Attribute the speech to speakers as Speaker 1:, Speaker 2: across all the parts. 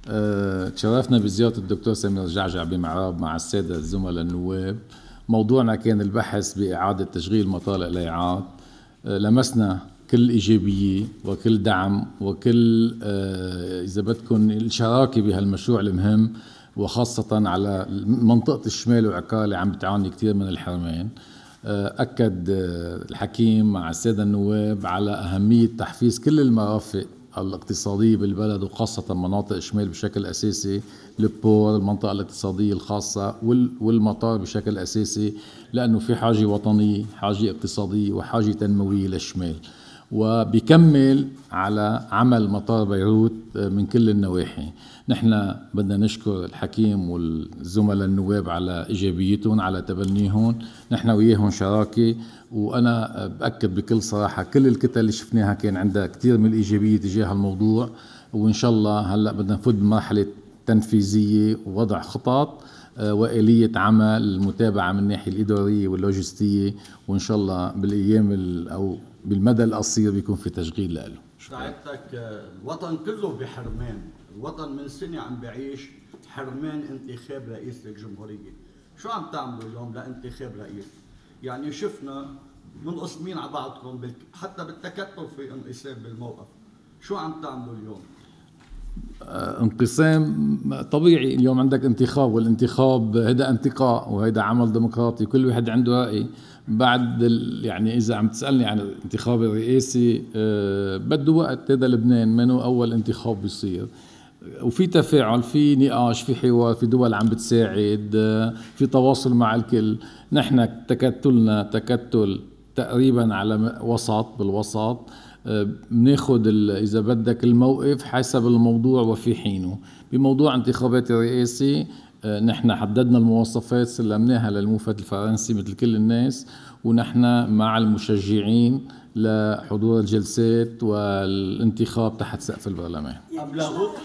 Speaker 1: تشرفنا بزيارة الدكتور سمير جعجع بمعراب مع السادة الزملاء النواب. موضوعنا كان البحث بإعادة تشغيل مطار القليعات. لمسنا كل إيجابية وكل دعم وكل إذا بدكم الشراكة بهالمشروع المهم، وخاصة على منطقة الشمال وعكالة عم بتعاني كثير من الحرمان. أكد الحكيم مع السادة النواب على أهمية تحفيز كل المرافق الاقتصادية بالبلد، وخاصة مناطق الشمال بشكل أساسي، البور المنطقة الاقتصادية الخاصة والمطار بشكل أساسي، لأنه في حاجة وطنية، حاجة اقتصادية وحاجة تنموية للشمال. وبيكمل على عمل مطار بيروت من كل النواحي. نحن بدنا نشكر الحكيم والزملاء النواب على إيجابيتهم، على تبنيهم. نحن وياهم شراكة، وأنا بأكد بكل صراحة كل الكتل اللي شفناها كان عندها كتير من الإيجابية تجاه الموضوع. وإن شاء الله هلأ بدنا نفوت بمرحلة تنفيذية ووضع خطط وآلية عمل المتابعة من الناحية الإدارية واللوجستية، وإن شاء الله بالأيام أو بالمدى القصير بيكون في تشغيل له.
Speaker 2: سعادتك الوطن كله بحرمان، الوطن من سنة عم بعيش حرمان انتخاب رئيس الجمهورية. شو عم تعملوا اليوم لانتخاب رئيس؟ يعني شفنا منقسمين على بعضكم حتى بالتكتل في انقسام بالموقف. شو عم تعملوا اليوم؟
Speaker 1: انقسام طبيعي. اليوم عندك انتخاب، والانتخاب هيدا انتقاء وهيدا عمل ديمقراطي، كل واحد عنده رأي. بعد يعني إذا عم تسألني عن الانتخاب الرئاسي بده وقت. هذا لبنان منه أول انتخاب بيصير، وفي تفاعل، في نقاش، في حوار، في دول عم بتساعد، في تواصل مع الكل. نحن تكتلنا تكتل تقريبا على وسط، بالوسط. بناخد إذا بدك الموقف حسب الموضوع وفي حينه. بموضوع انتخابات الرئاسي نحن حددنا المواصفات، سلمناها للموفد الفرنسي مثل كل الناس، ونحن مع المشجعين لحضور الجلسات والانتخاب تحت سقف البرلمان.
Speaker 2: يعني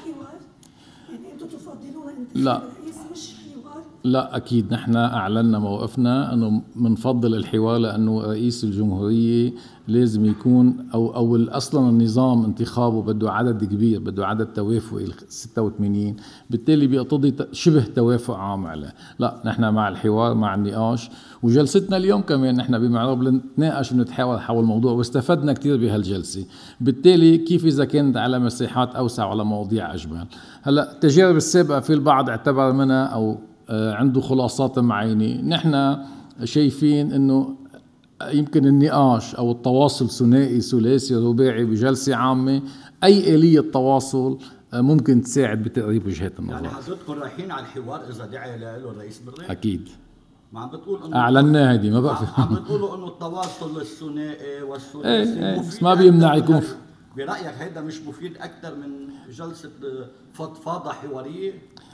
Speaker 2: انتم تفضلون
Speaker 1: لا
Speaker 2: مش حوار؟
Speaker 1: لا، أكيد نحن أعلنا موقفنا أنه منفضل الحوار، لأنه رئيس الجمهورية لازم يكون أو أصلا النظام انتخابه بده عدد كبير، بده عدد توافقي 86، بالتالي بيقتضي شبه توافق عام عليه. لا، نحن مع الحوار، مع النقاش. وجلستنا اليوم كمان نحن بمعراب لنتناقش ونتحاور حول الموضوع، واستفدنا كتير بهالجلسة. بالتالي كيف إذا كانت على مساحات أوسع وعلى مواضيع أجمل. هلأ التجارب السابقة في البعض اعتبر منها أو عنده خلاصات معينة. نحن شايفين انه يمكن النقاش او التواصل ثنائي ثلاثي رباعي بجلسة عامة، اي آلية تواصل ممكن تساعد بتقريب وجهات النظر.
Speaker 2: يعني حضرتكم رايحين على الحوار اذا دعي له الرئيس بالرئيس؟
Speaker 1: اكيد.
Speaker 2: ما عم بتقول انه
Speaker 1: اعلناها هذه، ما بقى
Speaker 2: عم بتقولوا انه التواصل الثنائي والثلاثي
Speaker 1: ايه بس ما بيمنع يكون
Speaker 2: برأيك هيدا مش مفيد اكثر من جلسة فضفاضة حوارية؟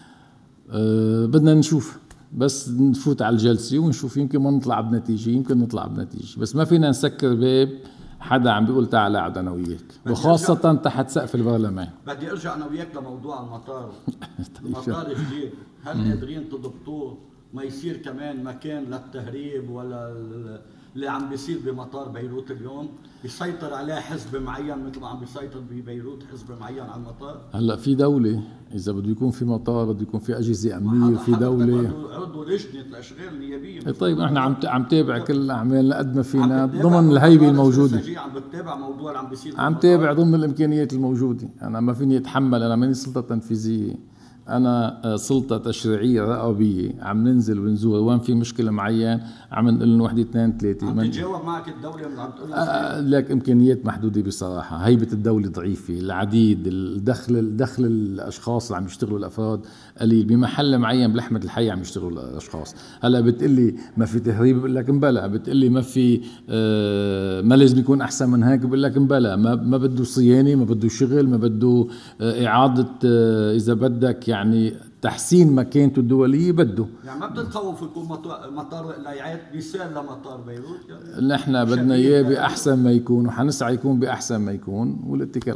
Speaker 1: بدنا نشوف، بس نفوت على الجلسة ونشوف، يمكن ما نطلع بنتيجة، يمكن نطلع بنتيجة، بس ما فينا نسكر باب حدا عم بيقول تعال اقعد انا وياك، وخاصة تحت سقف البرلمان.
Speaker 2: بدي ارجع انا وياك لموضوع المطار. المطار الجديد، هل قادرين تضبطوه ما يصير كمان مكان للتهريب ولا اللي عم بيصير بمطار بيروت اليوم، يسيطر عليه حزب معين مثل ما عم بيسيطر ببيروت حزب معين على المطار؟
Speaker 1: هلا في دولة، إذا بده يكون في مطار بده يكون في أجهزة أمنية وفي دولة.
Speaker 2: عضو لجنة الأشغال النيابية.
Speaker 1: طيب نحن عم تابع كل الأعمال قد ما فينا ضمن الهيبة الموجودة.
Speaker 2: عم بتابع موضوع اللي عم بيصير،
Speaker 1: عم تابع ضمن الإمكانيات الموجودة. أنا ما فيني أتحمل، أنا ماني سلطة تنفيذية، أنا سلطة تشريعية رقابية. عم ننزل ونزور وين في مشكلة معين، عم نقول لهم 1 2 3.
Speaker 2: عم تتجاوب معك الدولة عم تقول
Speaker 1: لك إمكانيات محدودة بصراحة، هيبة الدولة ضعيفة، العديد الدخل الأشخاص اللي عم يشتغلوا الأفراد قليل، بمحل معين بلحمة الحي عم يشتغلوا الأشخاص. هلا بتقلي ما في تهريب، بقول لك مبلا. بتقلي ما في ما لازم يكون أحسن من هيك، بقول لك مبلا. ما بده صيانة، ما بده شغل، ما بده إعادة إذا بدك يعني تحسين مكانته الدولية بده.
Speaker 2: يعني ما بتتخوف يكون مطار القليعات مثال لمطار بيروت؟ يعني
Speaker 1: نحن بدنا اياه باحسن ما يكون، وحنسعى يكون باحسن ما يكون، والاتكال